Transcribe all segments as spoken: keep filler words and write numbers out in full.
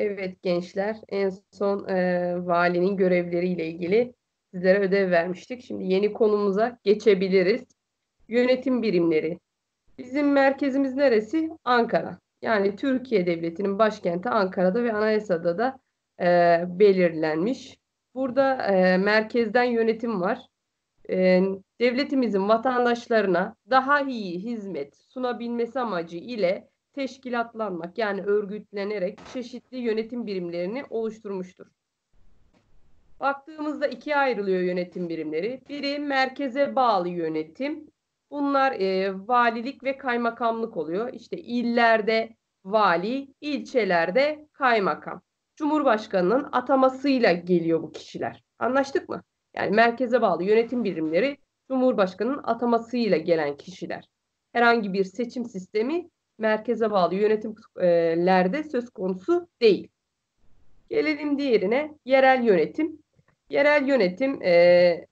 Evet gençler, en son e, valinin görevleriyle ilgili sizlere ödev vermiştik. Şimdi yeni konumuza geçebiliriz. Yönetim birimleri. Bizim merkezimiz neresi? Ankara. Yani Türkiye Devleti'nin başkenti Ankara'da ve anayasada da e, belirlenmiş. Burada e, merkezden yönetim var. E, Devletimizin vatandaşlarına daha iyi hizmet sunabilmesi amacı ile teşkilatlanmak yani örgütlenerek çeşitli yönetim birimlerini oluşturmuştur. Baktığımızda ikiye ayrılıyor yönetim birimleri. Biri merkeze bağlı yönetim. Bunlar e, valilik ve kaymakamlık oluyor. İşte illerde vali, ilçelerde kaymakam. Cumhurbaşkanının atamasıyla geliyor bu kişiler. Anlaştık mı? Yani merkeze bağlı yönetim birimleri Cumhurbaşkanının atamasıyla gelen kişiler. Herhangi bir seçim sistemi merkeze bağlı yönetimlerde söz konusu değil. Gelelim diğerine, yerel yönetim. Yerel yönetim e,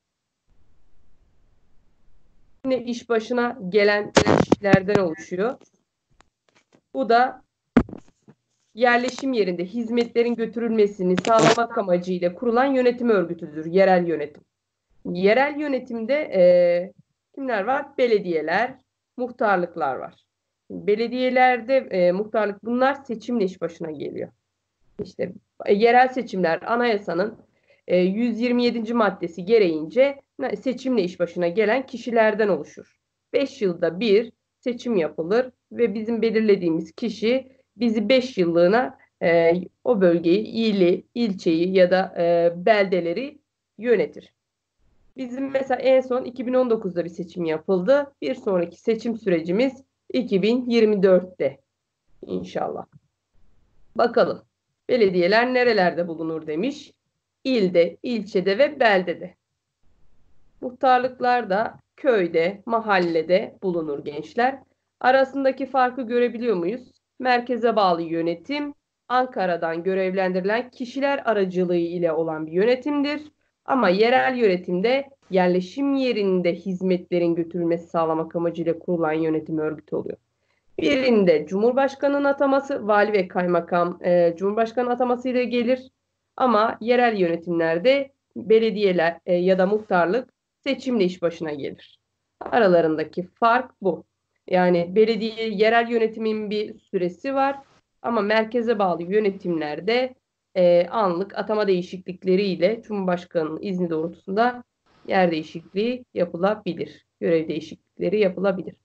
yine iş başına gelen kişilerden oluşuyor. Bu da yerleşim yerinde hizmetlerin götürülmesini sağlamak amacıyla kurulan yönetim örgütüdür. Yerel yönetim. Yerel yönetimde e, kimler var? Belediyeler, muhtarlıklar var. Belediyelerde e, muhtarlık bunlar seçimle iş başına geliyor. İşte e, yerel seçimler anayasanın e, yüz yirmi yedinci maddesi gereğince seçimle iş başına gelen kişilerden oluşur. beş yılda bir seçim yapılır ve bizim belirlediğimiz kişi bizi beş yıllığına e, o bölgeyi, ili, ilçeyi ya da e, beldeleri yönetir. Bizim mesela en son iki bin on dokuzda bir seçim yapıldı. Bir sonraki seçim sürecimiz iki bin yirmi dörtte inşallah. Bakalım. Belediyeler nerelerde bulunur demiş. İlde, ilçede ve beldede. Muhtarlıklar da köyde, mahallede bulunur gençler. Arasındaki farkı görebiliyor muyuz? Merkeze bağlı yönetim, Ankara'dan görevlendirilen kişiler aracılığı ile olan bir yönetimdir. Ama yerel yönetimde yerleşim yerinde hizmetlerin götürülmesi sağlamak amacıyla kurulan yönetim örgütü oluyor. Birinde Cumhurbaşkanı'nın ataması, vali ve kaymakam e, Cumhurbaşkanı ataması ile gelir. Ama yerel yönetimlerde belediyeler e, ya da muhtarlık seçimle iş başına gelir. Aralarındaki fark bu. Yani belediye, yerel yönetimin bir süresi var. Ama merkeze bağlı yönetimlerde e, anlık atama değişiklikleriyle Cumhurbaşkanı'nın izni doğrultusunda yer değişikliği yapılabilir. Görev değişiklikleri yapılabilir.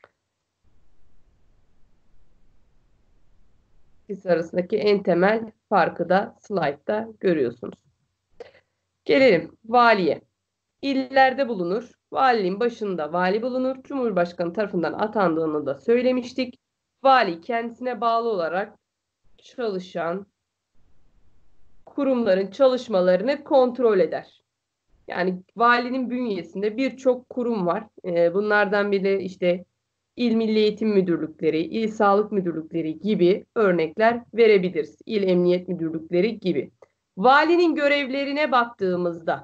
İkisi arasındaki en temel farkı da slaytta görüyorsunuz. Gelelim valiye. İllerde bulunur. Valinin başında vali bulunur. Cumhurbaşkanı tarafından atandığını da söylemiştik. Vali kendisine bağlı olarak çalışan kurumların çalışmalarını kontrol eder. Yani valinin bünyesinde birçok kurum var. Bunlardan biri işte İl Milli Eğitim Müdürlükleri, İl Sağlık Müdürlükleri gibi örnekler verebiliriz. İl Emniyet Müdürlükleri gibi. Valinin görevlerine baktığımızda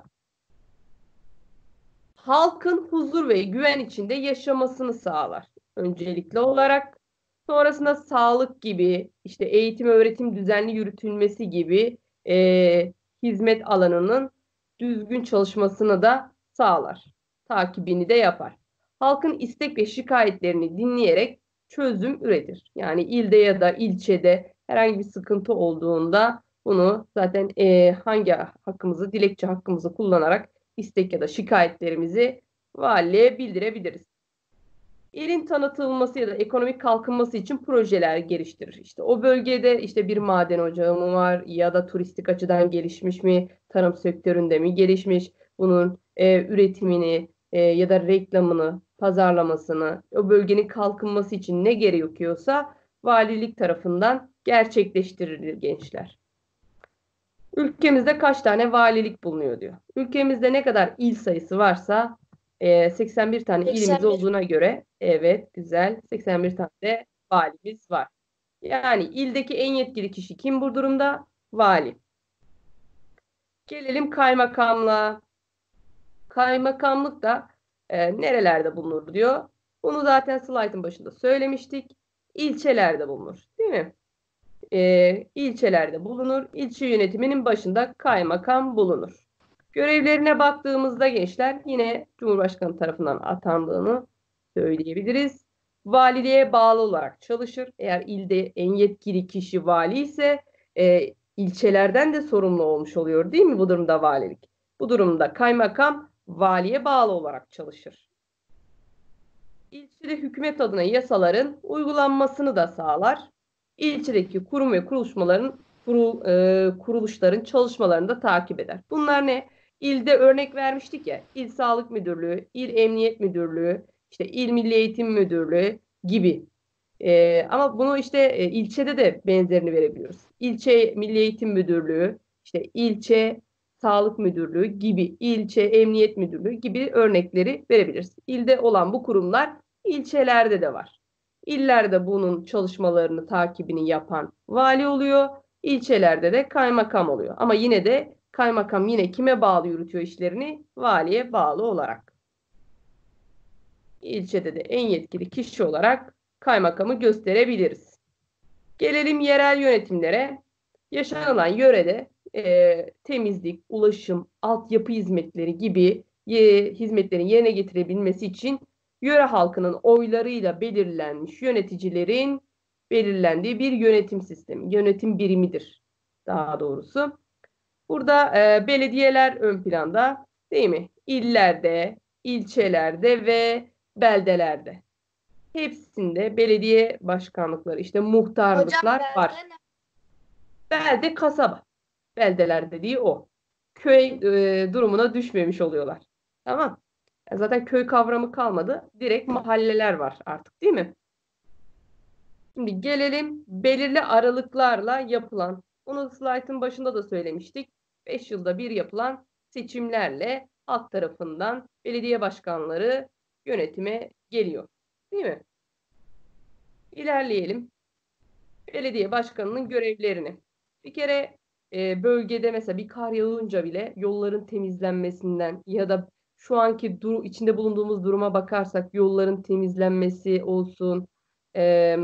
halkın huzur ve güven içinde yaşamasını sağlar. Öncelikli olarak sonrasında sağlık gibi, işte eğitim öğretim düzenli yürütülmesi gibi e, hizmet alanının düzgün çalışmasını da sağlar. Takibini de yapar. Halkın istek ve şikayetlerini dinleyerek çözüm üretir. Yani ilde ya da ilçede herhangi bir sıkıntı olduğunda bunu zaten e, hangi hakkımızı, dilekçe hakkımızı kullanarak istek ya da şikayetlerimizi valiliğe bildirebiliriz. İlin tanıtılması ya da ekonomik kalkınması için projeler geliştirir. İşte o bölgede işte bir maden ocağı mı var ya da turistik açıdan gelişmiş mi, tarım sektöründe mi gelişmiş, bunun e, üretimini e, ya da reklamını, pazarlamasını, o bölgenin kalkınması için ne gerekiyorsa valilik tarafından gerçekleştirilir gençler. Ülkemizde kaç tane valilik bulunuyor diyor. Ülkemizde ne kadar il sayısı varsa e, seksen bir tane ilimiz seksen bir. olduğuna göre evet güzel seksen bir tane de valimiz var. Yani ildeki en yetkili kişi kim bu durumda? Vali. Gelelim kaymakamlığa. Kaymakamlık da e, nerelerde bulunur diyor. Bunu zaten slaytın başında söylemiştik. İlçelerde bulunur, değil mi? e, ilçelerde bulunur. İlçe yönetiminin başında kaymakam bulunur. Görevlerine baktığımızda gençler yine Cumhurbaşkanı tarafından atandığını söyleyebiliriz. Valiliğe bağlı olarak çalışır. Eğer ilde en yetkili kişi vali ise e, ilçelerden de sorumlu olmuş oluyor değil mi bu durumda valilik? Bu durumda kaymakam valiye bağlı olarak çalışır. İlçede hükümet adına yasaların uygulanmasını da sağlar. İlçedeki kurum ve kuruluşmaların kurul, e, kuruluşların çalışmalarını da takip eder. Bunlar ne? İlde örnek vermiştik ya, İl Sağlık Müdürlüğü, İl Emniyet Müdürlüğü, işte İl Milli Eğitim Müdürlüğü gibi. E, ama bunu işte e, ilçede de benzerini verebiliyoruz. İlçe Milli Eğitim Müdürlüğü, işte ilçe Sağlık Müdürlüğü gibi, ilçe Emniyet Müdürlüğü gibi örnekleri verebiliriz. İlde olan bu kurumlar ilçelerde de var. İllerde bunun çalışmalarını, takibini yapan vali oluyor. İlçelerde de kaymakam oluyor. Ama yine de kaymakam yine kime bağlı yürütüyor işlerini? Valiye bağlı olarak. İlçede de en yetkili kişi olarak kaymakamı gösterebiliriz. Gelelim yerel yönetimlere. Yaşanılan yörede e, temizlik, ulaşım, altyapı hizmetleri gibi e, hizmetlerin yerine getirebilmesi için yöre halkının oylarıyla belirlenmiş yöneticilerin belirlendiği bir yönetim sistemi, yönetim birimidir daha doğrusu. Burada e, belediyeler ön planda değil mi? İllerde, ilçelerde ve beldelerde. Hepsinde belediye başkanlıkları, işte Hocam muhtarlıklar var. belde ne? Belde kasaba. Beldeler dediği o. Köy e, durumuna düşmemiş oluyorlar. Tamam. Ya zaten köy kavramı kalmadı. Direkt mahalleler var artık değil mi? Şimdi gelelim belirli aralıklarla yapılan. Onu slaytın başında da söylemiştik. beş yılda bir yapılan seçimlerle halk tarafından belediye başkanları yönetime geliyor. Değil mi? İlerleyelim. Belediye başkanının görevlerini. Bir kere e, bölgede mesela bir kar yağınca bile yolların temizlenmesinden ya da şu anki dur içinde bulunduğumuz duruma bakarsak yolların temizlenmesi olsun, e,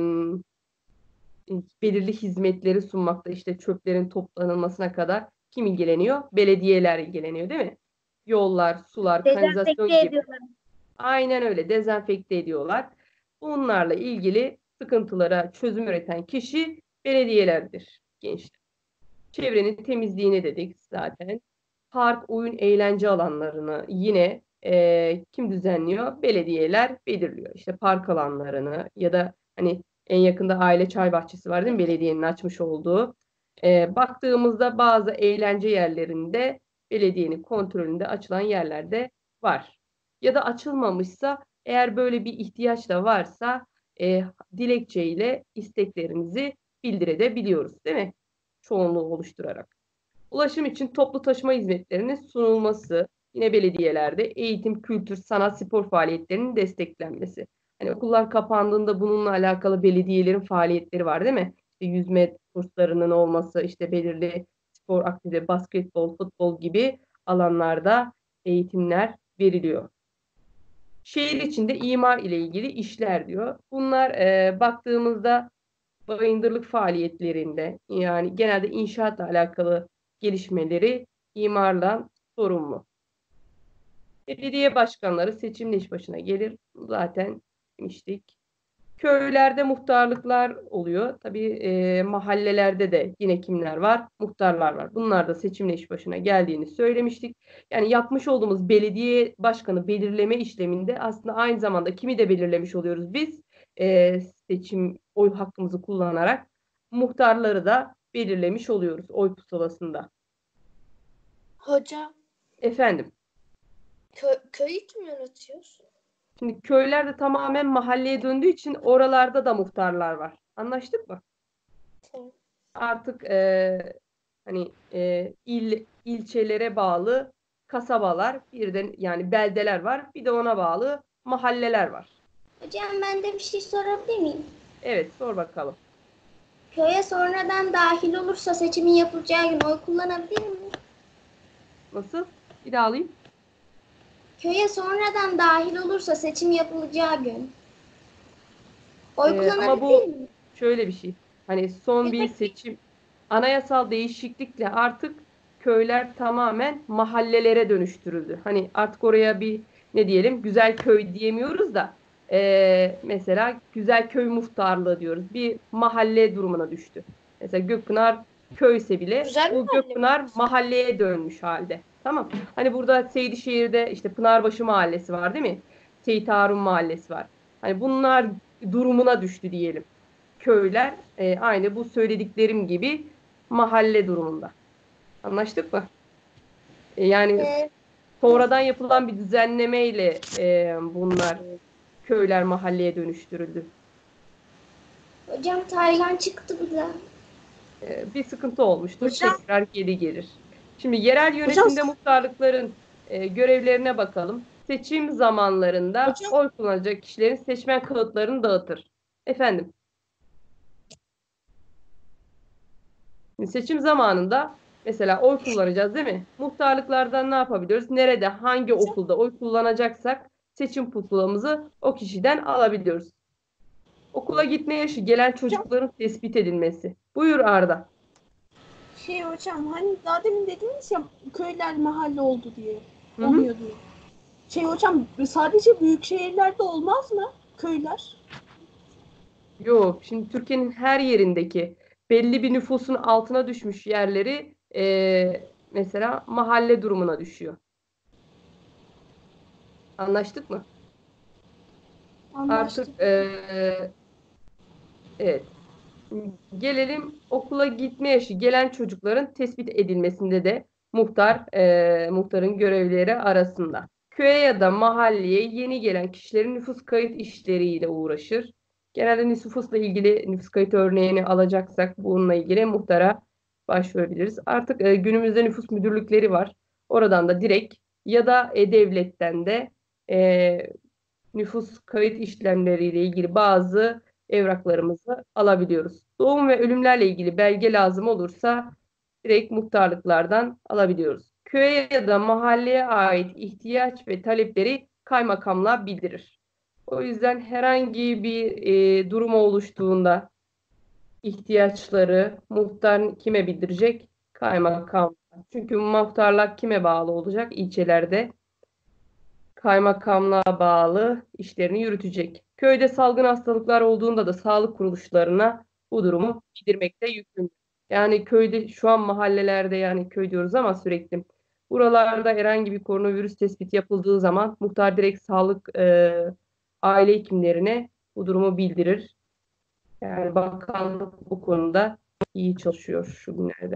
belirli hizmetleri sunmakta işte çöplerin toplanılmasına kadar kim ilgileniyor? Belediyeler ilgileniyor değil mi? Yollar, sular, kanalizasyon Dezenfekte gibi. ediyorlar. Aynen öyle dezenfekte ediyorlar. Bunlarla ilgili sıkıntılara çözüm üreten kişi belediyelerdir gençler. Çevrenin temizliğini dedik zaten. Park, oyun, eğlence alanlarını yine e, kim düzenliyor? Belediyeler belirliyor. İşte park alanlarını ya da hani en yakında aile çay bahçesi var değil mi? Belediyenin açmış olduğu. E, baktığımızda bazı eğlence yerlerinde belediyenin kontrolünde açılan yerlerde var. Ya da açılmamışsa eğer böyle bir ihtiyaç da varsa e, dilekçeyle isteklerimizi bildirebiliyoruz değil mi? Çoğunluğu oluşturarak. Ulaşım için toplu taşıma hizmetlerinin sunulması, yine belediyelerde eğitim, kültür, sanat, spor faaliyetlerinin desteklenmesi. Hani okullar kapandığında bununla alakalı belediyelerin faaliyetleri var değil mi? İşte yüzme kurslarının olması, işte belirli spor aktivite, basketbol, futbol gibi alanlarda eğitimler veriliyor. Şehir içinde imar ile ilgili işler diyor. Bunlar e, baktığımızda bayındırlık faaliyetlerinde yani genelde inşaatla alakalı gelişmeleri imarla sorumlu. Belediye başkanları seçimle iş başına gelir. Zaten demiştik. Köylerde muhtarlıklar oluyor. Tabii e, mahallelerde de yine kimler var? Muhtarlar var. Bunlar da seçimle iş başına geldiğini söylemiştik. Yani yapmış olduğumuz belediye başkanı belirleme işleminde aslında aynı zamanda kimi de belirlemiş oluyoruz biz? E, seçim oy hakkımızı kullanarak muhtarları da belirlemiş oluyoruz oy pusulasında. Hocam Efendim, kö köyü kim yönetiyor? şimdi köyler de tamamen mahalleye döndüğü için oralarda da muhtarlar var. Anlaştık mı? Tamam. Artık e, hani e, il ilçelere bağlı kasabalar, bir de yani beldeler var. Bir de ona bağlı mahalleler var. Hocam ben de bir şey sorabilir miyim? Evet, sor bakalım. Köye sonradan dahil olursa seçimin yapılacağı gün oy kullanabilir mi? Nasıl? Bir daha alayım. Köye sonradan dahil olursa seçim yapılacağı gün oy E, ama kullanabilir bu mi? şöyle bir şey. Hani son bir seçim, anayasal değişiklikle artık köyler tamamen mahallelere dönüştürüldü. Hani artık oraya bir ne diyelim güzel köy diyemiyoruz da eee, mesela güzel köy muhtarlığı diyoruz. Bir mahalle durumuna düştü. Mesela Gökpınar köyse bile Güzel bu mahalle. Gökpınar mahalleye dönmüş halde. Tamam. Hani burada Seydişehir'de işte Pınarbaşı Mahallesi var değil mi? Seyit Harun Mahallesi var. Hani bunlar durumuna düştü diyelim. Köyler e, aynı bu söylediklerim gibi mahalle durumunda. Anlaştık mı? E, yani Ee, sonradan yapılan bir düzenlemeyle e, bunlar köyler mahalleye dönüştürüldü. hocam Taylan çıktı bu da. E, bir sıkıntı olmuştur. Hocam, Tekrar geri gelir. Şimdi yerel hocam, yönetimde muhtarlıkların e, görevlerine bakalım. Seçim zamanlarında hocam, oy kullanacak kişilerin seçmen kağıtlarını dağıtır. Efendim, seçim zamanında mesela oy kullanacağız değil mi? Muhtarlıklardan ne yapabiliyoruz? Nerede, hangi hocam, okulda oy kullanacaksak seçim pusulamızı o kişiden alabiliyoruz. Okula gitme yaşı gelen hocam, çocukların tespit edilmesi. Buyur Arda. şey hocam hani daha demin dediniz ya köyler mahalle oldu diye, Hı hı. oluyor diye. Şey hocam sadece büyük şehirlerde olmaz mı köyler? Yok, şimdi Türkiye'nin her yerindeki belli bir nüfusun altına düşmüş yerleri eee, mesela mahalle durumuna düşüyor. Anlaştık mı? Artık Anlaştık. eee, evet. Gelelim okula gitme yaşı gelen çocukların tespit edilmesinde de muhtar eee, muhtarın görevleri arasında. Köye ya da mahalleye yeni gelen kişilerin nüfus kayıt işleriyle uğraşır. Genelde nüfusla ilgili nüfus kayıt örneğini alacaksak bununla ilgili muhtara başvurabiliriz. Artık e, günümüzde nüfus müdürlükleri var. Oradan da direkt ya da e-devletten de e, nüfus kayıt işlemleriyle ilgili bazı evraklarımızı alabiliyoruz. Doğum ve ölümlerle ilgili belge lazım olursa direkt muhtarlıklardan alabiliyoruz. Köye ya da mahalleye ait ihtiyaç ve talepleri kaymakamlığa bildirir. O yüzden herhangi bir e, durum oluştuğunda ihtiyaçları muhtar kime bildirecek? Kaymakam. Çünkü muhtarlık kime bağlı olacak? İlçelerde kaymakamlığa bağlı işlerini yürütecek. Köyde salgın hastalıklar olduğunda da sağlık kuruluşlarına bu durumu bildirmekte yükümlü. Yani köyde şu an mahallelerde yani köy diyoruz ama sürekli buralarda herhangi bir koronavirüs tespiti yapıldığı zaman muhtar direkt sağlık e, aile hekimlerine bu durumu bildirir. Yani bakanlık bu konuda iyi çalışıyor şu günlerde.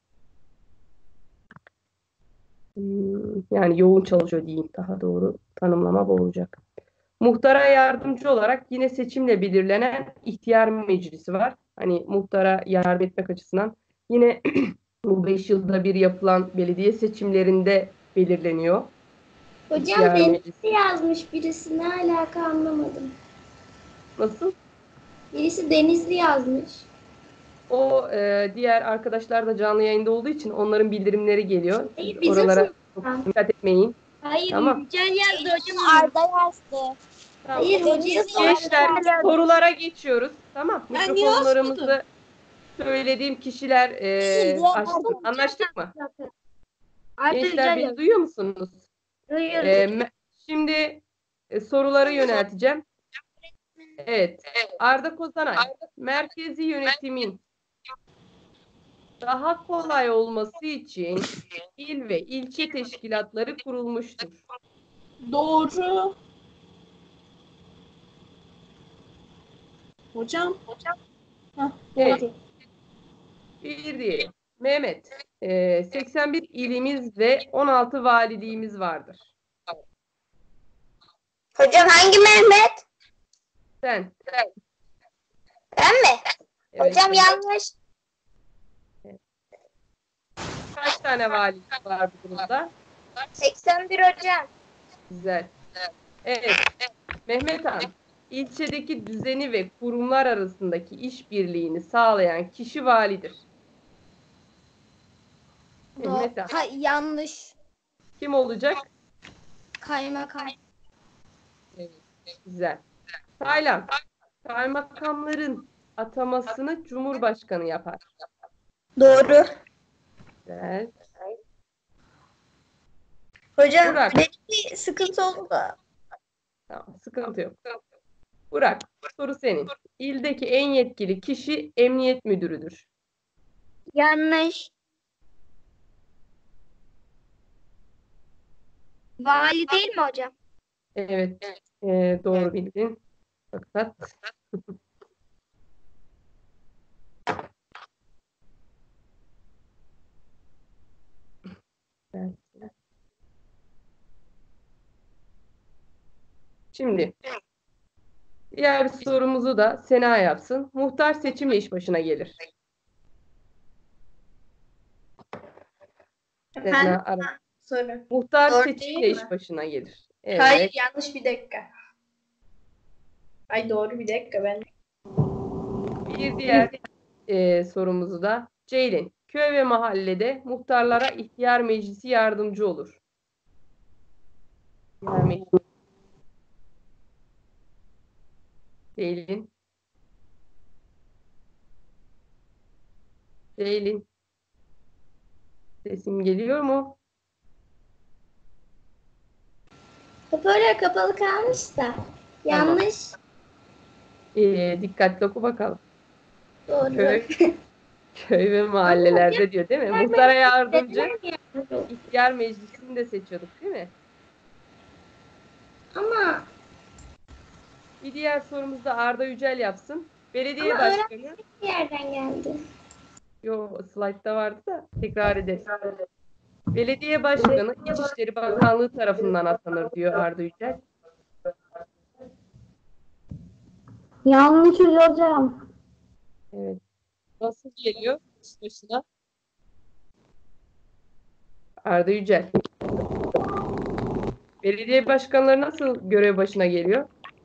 Hmm, yani yoğun çalışıyor diyeyim daha doğru tanımlama bu olacak. Muhtara yardımcı olarak yine seçimle belirlenen ihtiyar meclisi var. Hani muhtara yardım etmek açısından yine bu beş yılda bir yapılan belediye seçimlerinde belirleniyor. Hocam İhtiyar Denizli meclisi. yazmış birisi. Ne alaka anlamadım. Nasıl? Birisi Denizli yazmış. O e, diğer arkadaşlar da canlı yayında olduğu için onların bildirimleri geliyor. Siz Hayır bizim oralara çok sınıftan. dikkat etmeyin. Hayır Tamam. Yücel yazdı hocam. Arda yazdı. Tamam. Hayır hocam. Gençler sorulara geçiyoruz. Tamam. Ben niye yazmadım? Mikrofonlarımızı söylediğim kişiler e, açsın. Anlaştık mı? Arda Gençler Yücel beni yazdı. duyuyor musunuz? Duyuyoruz. Ee, me- şimdi e, soruları yönelteceğim. Evet. Arda Kozanay, merkezi yönetimin daha kolay olması için il ve ilçe teşkilatları kurulmuştur. Doğru. Hocam. Heh, Evet. doğru. Bir diyelim. Mehmet, e, seksen bir ilimiz ve on altı valiliğimiz vardır. Hocam hangi Mehmet? Sen. Ben mi? Evet, Hocam sen. yanlış. Kaç tane valilik var bu durumda? seksen bir hocam. Güzel. Evet. Mehmet Han, ilçedeki düzeni ve kurumlar arasındaki işbirliğini sağlayan kişi validir. Mehmet Han, Ha, yanlış. kim olacak? Kaymakam. Evet, güzel. Taylan, kaymakamların atamasını Cumhurbaşkanı yapar. Doğru. Güzel. Hocam Burak. benim bir sıkıntı oldu da. Tamam, sıkıntı yok. Burak, soru senin. İldeki en yetkili kişi emniyet müdürüdür. Yanlış. Vali değil mi hocam? Evet, e, doğru bildin. Fakat şimdi diğer sorumuzu da Sena yapsın. Muhtar seçimle iş başına gelir. Sena, Efendim ara. soru. Muhtar Doğru seçimle değil iş mi? başına gelir. Evet. Hayır yanlış bir dakika. Ay doğru bir dakika ben. Bir diğer e, sorumuzu da Ceylin. Köy ve mahallede muhtarlara ihtiyar meclisi yardımcı olur. İhtiyar meclisi. Ceylin. Ceylin. Sesim geliyor mu? Hoparlör kapalı kalmış da. Yanlış. E, dikkatli oku bakalım. Doğru. Köy, köy ve mahallelerde diyor değil mi? Muhtara yardımcı ihtiyar meclisini de seçiyorduk değil mi? Ama Bir diğer sorumuz da Arda Yücel yapsın. Belediye Ama başkanı. bir yerden geldi. Yo, slaytta vardı da tekrar ederiz. Belediye başkanı İçişleri Bakanlığı tarafından atanır diyor Arda Yücel. Yanlış hocam. Evet. Nasıl geliyor iş başına? Arda Yücel. Belediye başkanları nasıl görev başına geliyor?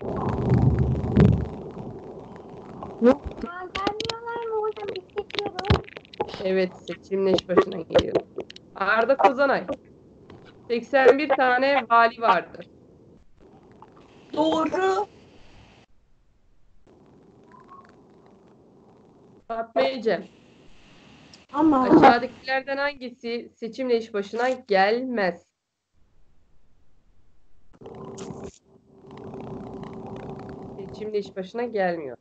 Gelmiyorlar mı hocam? İstemiyorum. Evet, seçimle iş başına geliyor. Arda Kozanay. seksen bir tane vali vardı. Doğru. Fatma Ecem. Ama Aşağıdakilerden hangisi seçimle iş başına gelmez? Seçimle iş başına gelmiyor.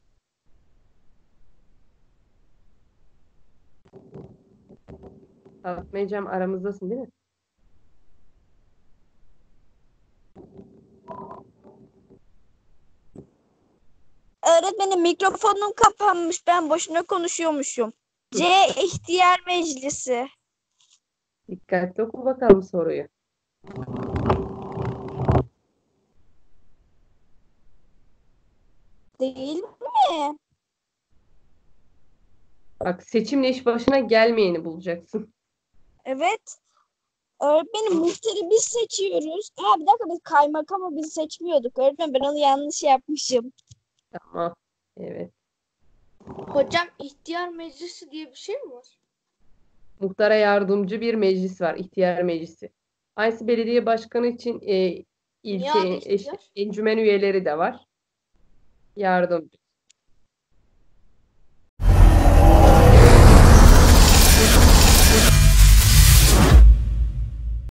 Fatma Ecem aramızdasın değil mi? Öğretmenim mikrofonum kapanmış. Ben boşuna konuşuyormuşum. C. İhtiyar Meclisi. Dikkatli oku bakalım soruyu. Değil mi? Bak, seçimle iş başına gelmeyeni bulacaksın. Evet. Öğretmenim muhtarı biz seçiyoruz. Ha bir dakika biz kaymakamı biz seçmiyorduk. Öğretmenim ben onu yanlış yapmışım. Tamam. Evet. hocam ihtiyar meclisi diye bir şey mi var? Muhtara yardımcı bir meclis var. İhtiyar meclisi. Aynısı belediye başkanı için e, ilçe adı eş- ihtiyar? encümen üyeleri de var. Yardımcı.